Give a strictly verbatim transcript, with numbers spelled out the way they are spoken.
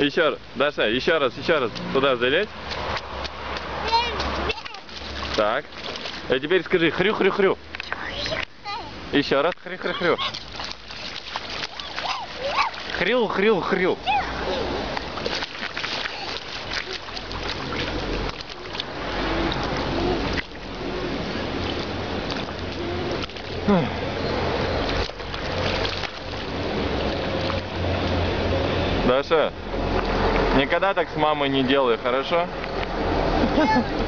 Еще раз. Даша, еще раз, еще раз. Туда залезь. Так. А теперь скажи хрю-хрю-хрю. Еще раз хрю-хрю-хрю. Хрю-хрю-хрю. Даша, никогда так с мамой не делай, хорошо?